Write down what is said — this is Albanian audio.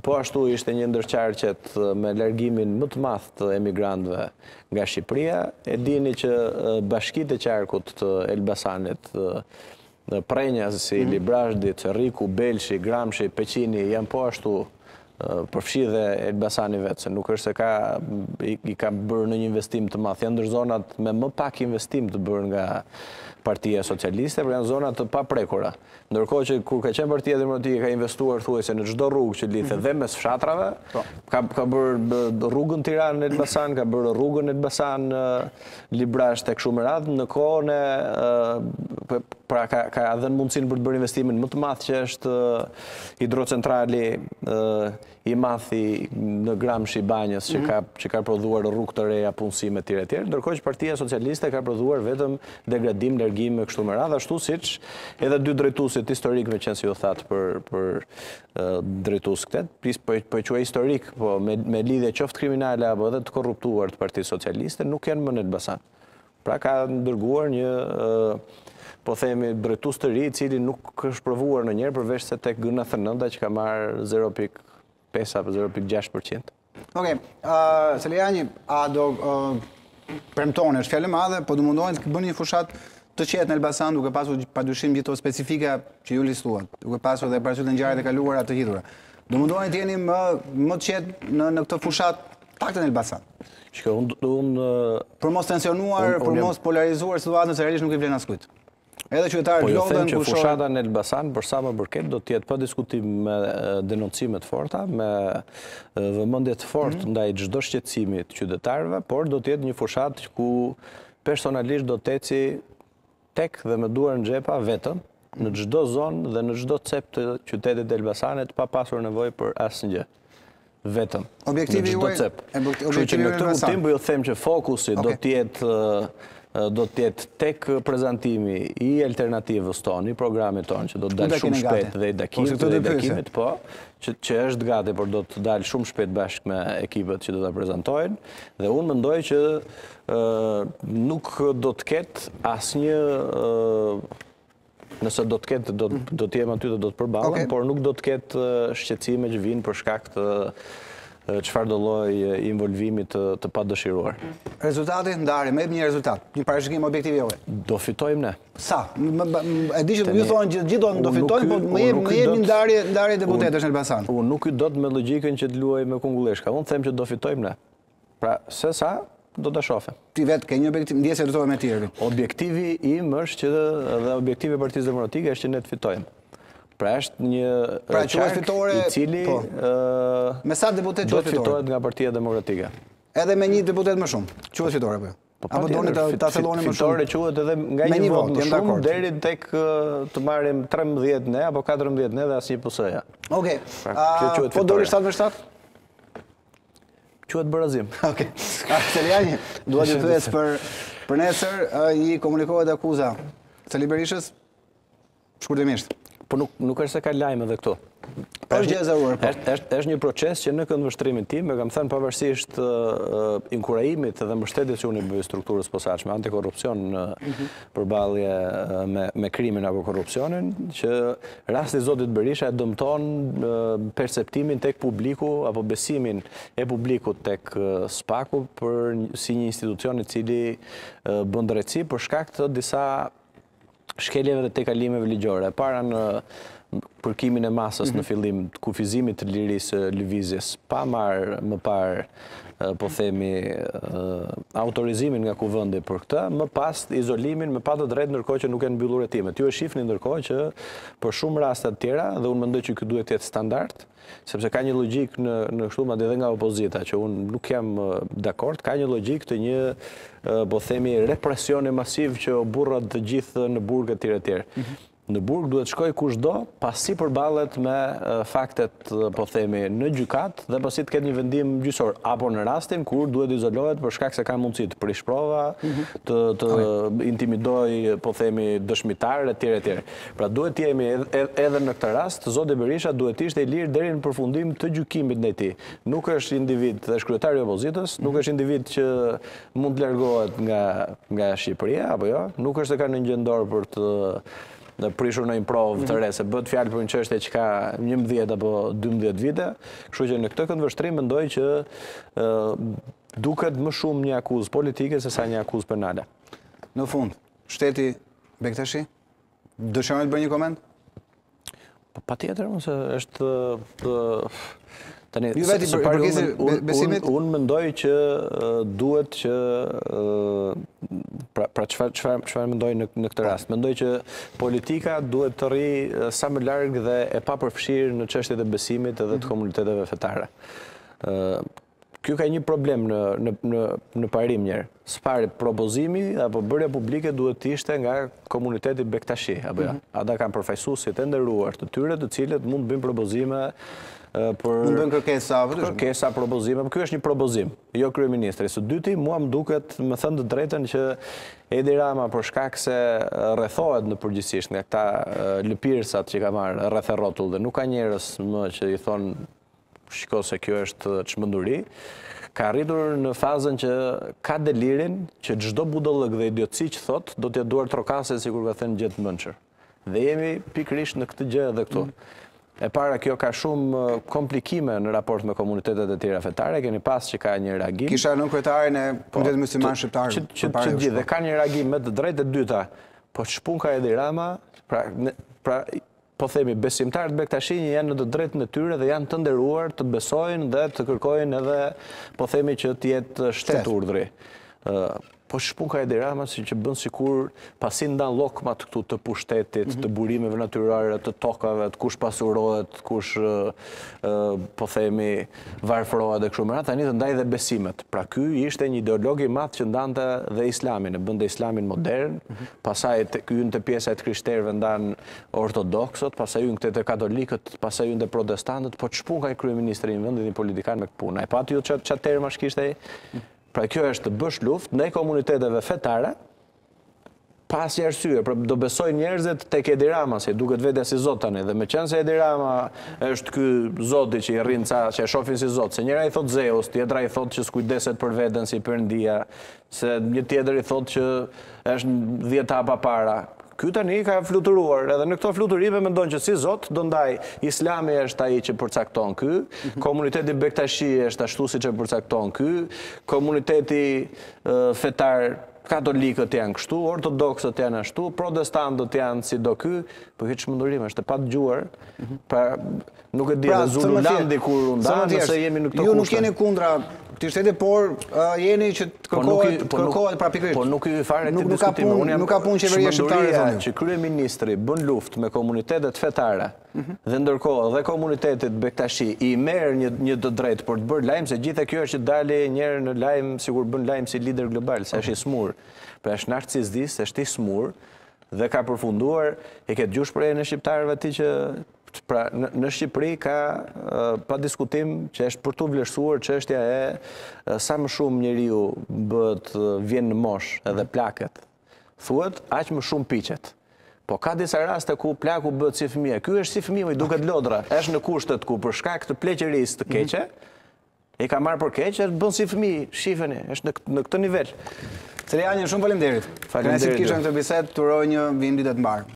Po ashtu ishte një ndër qarqet me largimin më të madh të emigrantëve nga Shqipëria. E dini që bashkitë e qarkut të Elbasanit, Prenja si Librazhdi, Cerriku, Belshi, Gramshi, Peqini janë po ashtu përfshi dhe Elbasani vetë, se nuk është se i ka bërë në një investim të madh. Janë ndër zonat me më pak investim të bërë nga Partia Socialiste, por janë zonat të paprekura. Ndërkohë që kur ka qenë Partia Demokratike ka investuar thuajse në çdo rrugë që lidhet dhe mes fshatrave, ka bërë rrugën Tiranë-Elbasan, ka bërë rrugën Elbasan-Librazh tek shumë radhë, në kohën pra ka dhënë mundësinë për të bërë investimin më të madh që është hidrocentrali i madhi në Gramshi Banjës që ka prodhuar rrugë të reja, punësime etj. Ndërkohë që Partia Socialiste ka prodhuar vetëm degradim, largim e kështu me radhë, ashtu siç edhe dy drejtuesit historik me qenë si u thatë për drejtues këtë, po e quaj historik, po me lidhje qoftë kriminale apo edhe të korruptuar të Partisë Socialiste nuk janë më në Elbasan. Pra ka ndërguar një po themi drejtues të ri i cili nuk është provuar ndonjëherë përveç se tek GN9 që ka marrë 0.5 apo 0.6%. Okej, Seliani, a do premtoni, është fjalë e madhe, po do mundohen të bëni një fushat të qetë në Elbasan duke pasur padyshim gjithë specifika që ju listuat, duke pasur dhe parasysh ngjarjet e kaluara të hidhura. Do mundohen të jeni më të qetë në këtë fushat paktën në Elbasan. Për mos tensionuar, për mos polarizuar situatën se realisht nuk i vlen askujt. Edhe qytetarët lodhen që fushata në Elbasan për sa më përket do të jetë pa diskutim me denoncime të forta, me vëmendje të fortë ndaj çdo shqetësimi të qytetarëve, por do të jetë një fushat ku personalisht do të eci tek dhe me duar në xhepa vetëm në çdo zonë dhe në çdo cep të qytetit të Elbasanit pa pasur nevojë për asnjë. Vetëm. Objektivi juaj. Kështu që në këtë kuptim po ju them që fokusi do të jetë tek prezantimi i alternativës tonë, i programit tonë, që do të dalë shumë shpejt dhe i dakimit, po, që është gati, por do të dalë shumë shpejt bashkë me ekipet që do të prezentojnë, dhe unë mendoj që nuk do të ketë asnjë, nëse do të ketë, do të jem aty dhe do të përballen, por nuk do të ketë shqetësime që vinë për shkak të çfarë do lloj involvimi të padëshiruar. Rezultati, ndarje, më jep një rezultat, një parashikim objektiv juaj. Do fitojmë ne. Sa? E di që ju thonë gjithë do fitojmë, por më jep një ndarje deputetësh në Elbasan. Unë nuk i do të me logjikën që të luaj me kungulleshka. Unë them që do fitojmë ne. Pra, se sa do ta shohim. Ti vetë ke një objektiv, ndjesë lutohet me tjerë. Objektivi im është që dhe objektivi i Partisë Demokratike është që ne të fitojmë. Pra është një qark i cili me sa deputet do të fitohet nga Partia Demokratike. Edhe me një deputet më shumë, quhet fitore apo jo? Apo doni ta thelloni më shumë? Fitore quhet edhe nga një vot më shumë deri tek të marrim 13 ne apo 14 ne dhe asnjë PS-ja. Okej. Po doli 7-7? Quhet barazim. Okej. Seliani, dua të pyes për nesër i komunikohet akuza Sali Berishës shkurtimisht. Po nuk është se ka lajme edhe këtu. Është gjë e zaruar. Është një proces që në këndvështrimin tim, e kam thënë pavarësisht inkurajimit dhe mbështetjes që unë i bëj strukturës posaçme antikorrupsion në përballje me krimin apo korrupsionin, që rasti i zotit Berisha e dëmton perceptimin tek publiku apo besimin e publikut tek SPAK-u si një institucion i cili bën drejtësi për shkak të disa shkeljeve dhe tejkalimeve ligjore. Para në përkimin e masës në fillim të kufizimit të lirisë lëvizjes, pa marrë më parë, po themi, autorizimin nga kuvendi për këtë, më pas izolimin me pa të drejtë ndërkohë që nuk janë mbyllur hetimet. Ju e shihni ndërkohë që për shumë raste të tjera, dhe unë mendoj që ky duhet të jetë standard, sepse ka një logjik në kështu madje edhe nga opozita që unë nuk jam dakord, ka një logjik të një po themi represioni masiv që burrat të gjithë në burg etj. Në burg duhet shkoj kushdo pasi përballet me faktet po themi në gjykat dhe pasi të ketë një vendim gjyqësor apo në rastin kur duhet izolohet për shkak se ka mundësi të prish prova, të intimidoj po themi dëshmitar etj. Pra duhet të jemi edhe në këtë rast zoti Berisha duhet të ishte i lirë deri në përfundim të gjykimit ndaj tij. Nuk është individ dhe është kryetari i opozitës, nuk është individ që mund të largohet nga Shqipëria apo jo, nuk është se ka në gjendor për të dhe prishur në një provë të re, se bëhet fjalë për një çështje që ka 11 apo 12 vite, kështu që në këtë këndvështrim mendoj që duket më shumë një akuzë politike se sa një akuzë penale. Në fund, shteti Bektashi, dëshiron të bëj një koment? Patjetër, se është tani ju veti për besimit? Unë mendoj që duhet që pra çfarë mendoj në këtë rast? Mendoj që politika duhet të rri sa më larg dhe e papërfshirë në çështjet e besimit edhe të komuniteteve fetare. Ky ka një problem në parim njerë. S'pari propozimi apo bërja publike duhet të ishte nga komuniteti Bektashi. Ata kanë përfaqësuesit e nderuar të tyre, të cilët mund të bëjnë propozime mund bëjnë kërkesa, propozime. Ky është një propozim, jo kryeministri. Së dyti, mua më duket, më thënë të drejtën, që Edi Rama për shkak se rrethohet në përgjithësisht nga këta lëpirsat që ka marrë rreth e rrotull dhe nuk ka njerëz më që i thonë shiko se kjo është çmenduri, ka arritur në fazën që ka delirin që çdo budollëk dhe idiotësi që thot do t'ja duar trokase sikur ka thënë Gjet Mënçër. Dhe jemi pikërisht në këtë gjë edhe këtu. E para, kjo ka shumë komplikime në raport me komunitetet e tjera fetare, keni pas që ka një reagim. Kisha në kryetarin e Komunitetit Musliman Shqiptar. Që gjithë, dhe ka një reagim me të drejtë. E dyta, po ç'pun ka Edi Rama, pra po themi, besimtarët Bektashi janë në të drejtën e tyre dhe janë të nderuar të besojnë dhe të kërkojnë edhe, po themi, që të jetë shtet urdhri. Po shpun ka Edi Rama si që bën sikur pasi ndan llokmat këtu të pushtetit, të burimeve natyrore, të tokave, të kush pasurohet, kush po themi varfërohet dhe kështu me radhë, tani të ndaj dhe besimet. Pra ky ishte një ideolog i madh që ndante dhe islamin, e bënte islamin modern, pastaj ky hyn te pjesa e krishterëve ndan ortodoksët, pastaj hyn te katolikët, pastaj hyn te protestantët, po ç'pun ka kryeministri i vendit dhe politikan me këtë punë. E pati ju çat termash kishte ai. Pra kjo është të bësh luftë ndaj komuniteteve fetare, pas një arsye, pra do besoj njerëzit tek Edi Rama, se duket vetja si Zot tani, dhe me qenë se Edi Rama është ky Zoti që i rrin ca, që e shohin si Zot, se njëra i thot Zeus, tjetra i thot që s'kujdeset për veten si Perëndia, se një tjetër i thot që është 10 hapa para. Ky tani ka fluturuar, edhe në këto fluturime mendon që si Zot do ndaj Islami është ai që përcakton ky, komuniteti Bektashi është ashtu siç e përcakton ky, komuniteti fetar katolikët janë kështu, ortodoksët janë ashtu, protestantët janë si do ky, po këtë çmendurim është e padëgjuar. Pra nuk e di edhe Zululandi kur u ndan, nëse jemi në këto kushte. Ju nuk jeni kundra këtij shteti, por jeni që të kërkohet pra pikërisht. Po nuk i fare këtë diskutim. Nuk ka punë qeveria shqiptare thonë. Që kryeministri bën luftë me komunitetet fetare dhe ndërkohë dhe komunitetit Bektashi i merr një të drejtë për të bërë lajm, se gjithë kjo është që dali një herë në lajm sikur bën lajm si lider global, se është i smur. Pra është narcisist, është i smur dhe ka përfunduar, e ke dëgjuar shprehjen e shqiptarëve aty që pra në Shqipëri ka pa diskutim që është për tu vlerësuar çështja e sa më shumë njeriu vjen në moshë edhe plaket. Thuhet aq më shumë piqet. Po ka disa raste ku plaku bëhet si fëmijë. Ky është si fëmiu, i duket lodra. Është në kushtet ku për shkak të pleqërisë të keqe, i ka marrë për keq, bën si fëmijë, shifeni, është në këtë nivel. Celiani, shumë faleminderit. Faleminderit. Kënaqësi kisha në këtë bisedë, të uroj një vim ditë të mbar.